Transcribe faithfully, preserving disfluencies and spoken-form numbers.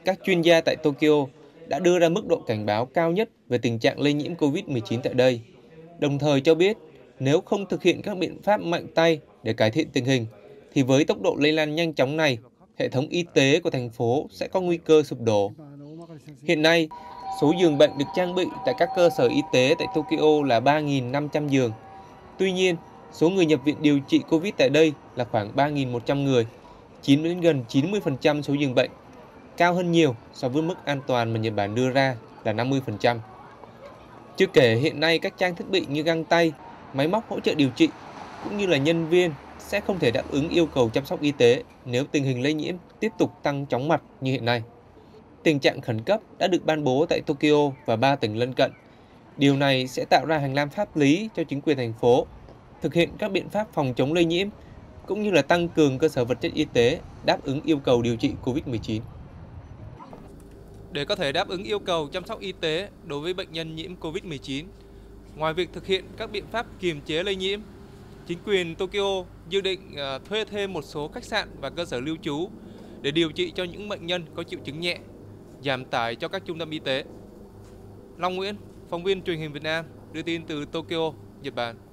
các chuyên gia tại Tokyo đã đưa ra mức độ cảnh báo cao nhất về tình trạng lây nhiễm Covid mười chín tại đây, đồng thời cho biết nếu không thực hiện các biện pháp mạnh tay để cải thiện tình hình, thì với tốc độ lây lan nhanh chóng này, hệ thống y tế của thành phố sẽ có nguy cơ sụp đổ. Hiện nay, số giường bệnh được trang bị tại các cơ sở y tế tại Tokyo là ba nghìn năm trăm giường. Tuy nhiên, số người nhập viện điều trị Covid tại đây là khoảng ba nghìn một trăm người, chiếm đến gần chín mươi phần trăm số giường bệnh, cao hơn nhiều so với mức an toàn mà Nhật Bản đưa ra là năm mươi phần trăm. Chưa kể hiện nay các trang thiết bị như găng tay, máy móc hỗ trợ điều trị cũng như là nhân viên sẽ không thể đáp ứng yêu cầu chăm sóc y tế nếu tình hình lây nhiễm tiếp tục tăng chóng mặt như hiện nay. Tình trạng khẩn cấp đã được ban bố tại Tokyo và ba tỉnh lân cận. Điều này sẽ tạo ra hành lang pháp lý cho chính quyền thành phố thực hiện các biện pháp phòng chống lây nhiễm cũng như là tăng cường cơ sở vật chất y tế đáp ứng yêu cầu điều trị Covid mười chín. Để có thể đáp ứng yêu cầu chăm sóc y tế đối với bệnh nhân nhiễm Covid mười chín, ngoài việc thực hiện các biện pháp kiềm chế lây nhiễm, chính quyền Tokyo dự định thuê thêm một số khách sạn và cơ sở lưu trú để điều trị cho những bệnh nhân có triệu chứng nhẹ, giảm tải cho các trung tâm y tế. Long Nguyễn, phóng viên truyền hình Việt Nam, đưa tin từ Tokyo, Nhật Bản.